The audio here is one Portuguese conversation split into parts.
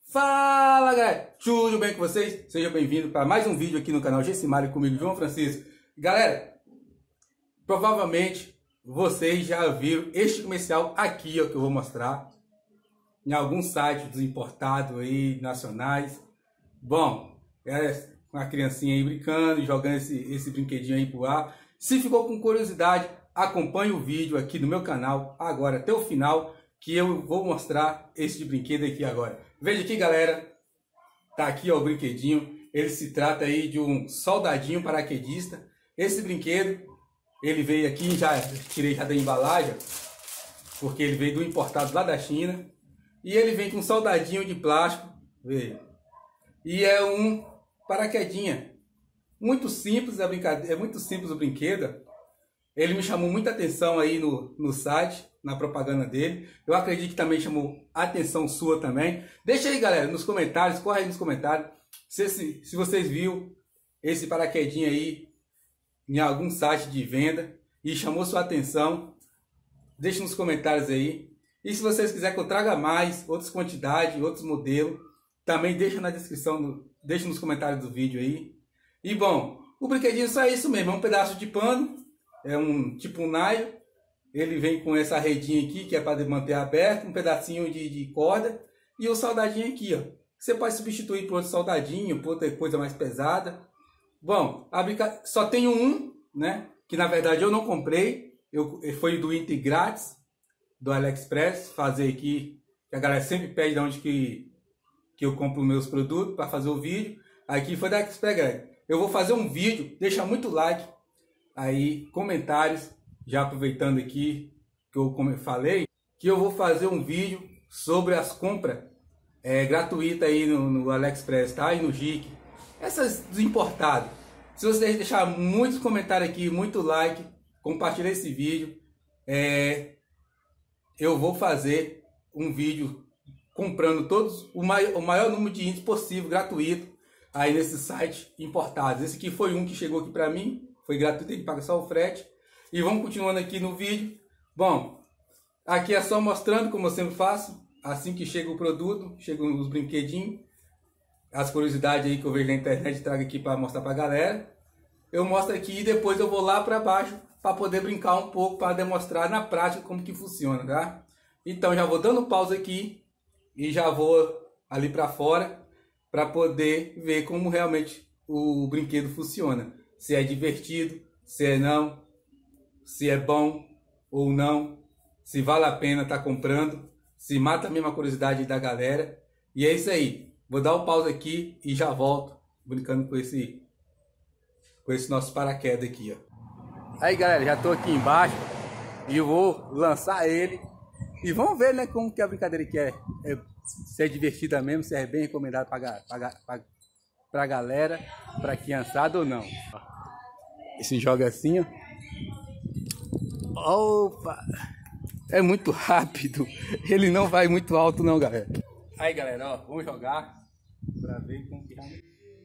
Fala galera, tudo bem com vocês? Seja bem-vindo para mais um vídeo aqui no canal Gessimário comigo, João Francisco. Galera, provavelmente vocês já viram este comercial aqui, ó, que eu vou mostrar em alguns sites dos importados aí, nacionais. Bom, com a criancinha aí brincando, jogando esse brinquedinho aí pro ar. Se ficou com curiosidade, acompanhe o vídeo aqui no meu canal agora até o final, que eu vou mostrar esse brinquedo aqui agora. Veja aqui, galera, tá aqui ó, o brinquedinho. Ele se trata aí de um soldadinho paraquedista. Esse brinquedo, ele veio aqui, tirei já da embalagem, porque ele veio do importado lá da China. E ele vem com um soldadinho de plástico, veja. E é um paraquedinha. Muito simples a brincadeira, é muito simples o brinquedo. Ele me chamou muita atenção aí no site, na propaganda dele. Eu acredito que também chamou a atenção sua também. Deixa aí, galera, nos comentários, corre aí nos comentários, se vocês viram esse paraquedinho aí em algum site de venda e chamou sua atenção. Deixa nos comentários aí. E se vocês quiserem que eu traga mais, outras quantidades, outros modelos, também deixa na descrição, deixa nos comentários do vídeo aí. E bom, o brinquedinho só é isso mesmo, é um pedaço de pano, é tipo um nylon. Ele vem com essa redinha aqui, que é para manter aberto, um pedacinho de corda e o soldadinho aqui, ó. Você pode substituir por outro soldadinho, por outra coisa mais pesada. Bom, só tem um, né? Que na verdade eu não comprei, foi do Inter grátis, do AliExpress, fazer aqui, que a galera sempre pede de onde que eu compro meus produtos para fazer o vídeo. Aqui foi da AliExpress, galera. Eu vou fazer um vídeo, deixa muito like, aí comentários, já aproveitando aqui que eu falei, que eu vou fazer um vídeo sobre as compras gratuitas aí no AliExpress, tá? E no JIC, essas dos importados. Se vocês deixarem muitos comentários aqui, muito like, compartilhar esse vídeo, eu vou fazer um vídeo comprando todos o maior número de itens possível, gratuito, aí nesse site importados. Esse aqui foi um que chegou aqui para mim, foi gratuito, tem que pagar só o frete. E vamos continuando aqui no vídeo. Bom, aqui é só mostrando como eu sempre faço, assim que chega o produto, chegam os brinquedinhos, as curiosidades aí que eu vejo na internet, trago aqui para mostrar para a galera. Eu mostro aqui e depois eu vou lá para baixo para poder brincar um pouco, para demonstrar na prática como que funciona, tá? Então já vou dando pausa aqui e já vou ali para fora para poder ver como realmente o brinquedo funciona. Se é divertido, se é não, se é bom ou não, se vale a pena estar comprando, se mata a mesma curiosidade da galera. E é isso aí. Vou dar um pause aqui e já volto brincando com esse nosso paraquedas aqui, ó. Aí, galera, já tô aqui embaixo e eu vou lançar ele e vamos ver, né, como que a brincadeira aqui se é divertida mesmo, se é bem recomendado pra galera, pra criançada ou não. Esse joga assim, ó. Opa! É muito rápido. Ele não vai muito alto não, galera. Aí, galera, ó, vamos jogar pra ver como que vai.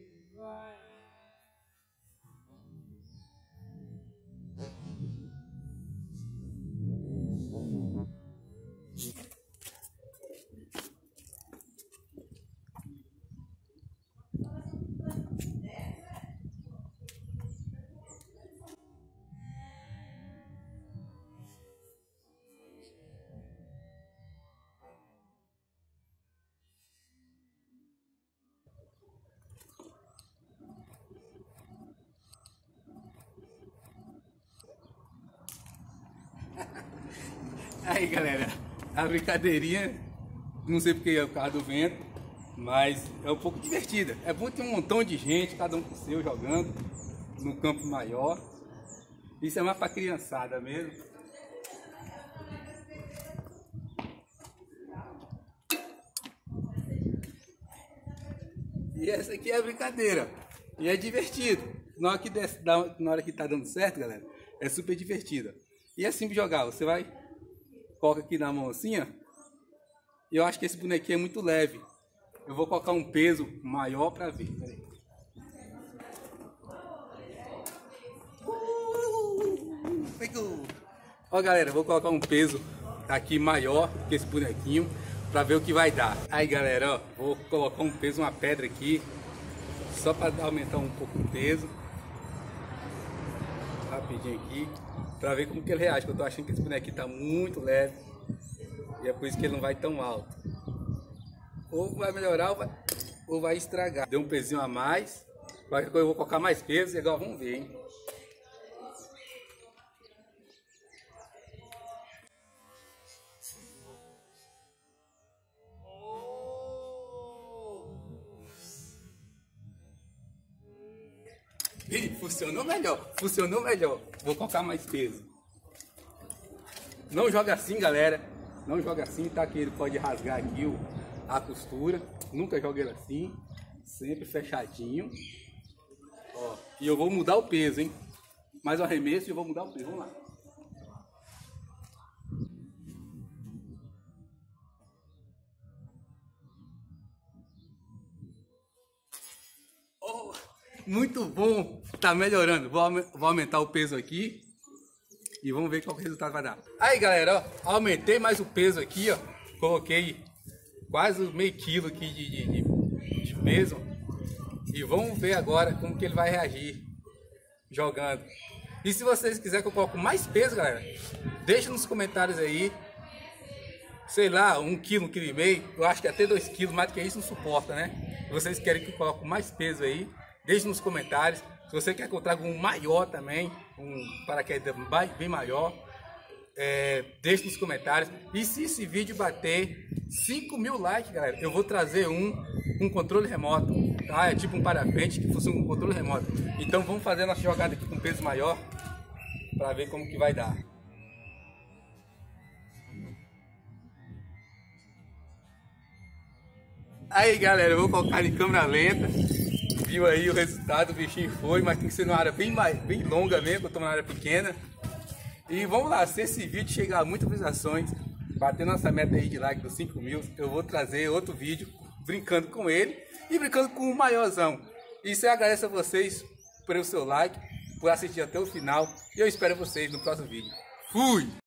Aí, galera, a brincadeirinha, não sei porque é por causa do vento, mas é um pouco divertida. É bom ter um montão de gente, cada um com o seu, jogando no campo maior. Isso é mais para criançada mesmo. E essa aqui é a brincadeira. E é divertido. Na hora que tá dando certo, galera, é super divertida. E é simples jogar. Você vai, coloca aqui na mão assim, ó. Eu acho que esse bonequinho é muito leve. Eu vou colocar um peso maior para ver. Peraí. Pegou! Ó, galera, vou colocar um peso aqui maior que esse bonequinho pra ver o que vai dar. Aí galera, ó, vou colocar um peso, uma pedra aqui, só para aumentar um pouco o peso. Rapidinho aqui, pra ver como que ele reage, que eu tô achando que esse bonequinho tá muito leve. E é por isso que ele não vai tão alto. Ou vai melhorar ou vai estragar. Deu um pezinho a mais, qualquer coisa eu vou colocar mais peso e agora vamos ver, hein. Ih, funcionou melhor, funcionou melhor. Vou colocar mais peso. Não joga assim, galera. Não joga assim, tá? Que ele pode rasgar aqui a costura. Nunca joga ele assim. Sempre fechadinho. Ó, e eu vou mudar o peso, hein? Mais um arremesso e eu vou mudar o peso. Vamos lá. Oh, muito bom. Tá melhorando. Vou aumentar o peso aqui. E vamos ver qual resultado vai dar. Aí galera, ó, aumentei mais o peso aqui, ó. Coloquei quase meio quilo aqui de peso. E vamos ver agora como que ele vai reagir jogando. E se vocês quiserem que eu coloque mais peso, galera, deixa nos comentários aí. Sei lá, 1 quilo, 1,5 kg. Eu acho que até 2 quilos, mais do que isso não suporta, né? Se vocês querem que eu coloque mais peso aí, deixe nos comentários. Se você quer que eu traga um maior também, um paraquedas bem maior, deixe nos comentários. E se esse vídeo bater 5.000 likes, galera, eu vou trazer um controle remoto, tá? É tipo um parapente que funciona com controle remoto. Então vamos fazer a nossa jogada aqui com peso maior, para ver como que vai dar. Aí galera, eu vou colocar em câmera lenta. Viu aí o resultado, o bichinho foi, mas tem que ser numa área bem longa mesmo, eu tô numa área pequena. E vamos lá, se esse vídeo chegar a muitas visualizações, bater nossa meta aí de like dos 5.000, eu vou trazer outro vídeo brincando com ele e brincando com o maiorzão. Isso eu agradeço a vocês por o seu like, por assistir até o final, e eu espero vocês no próximo vídeo. Fui!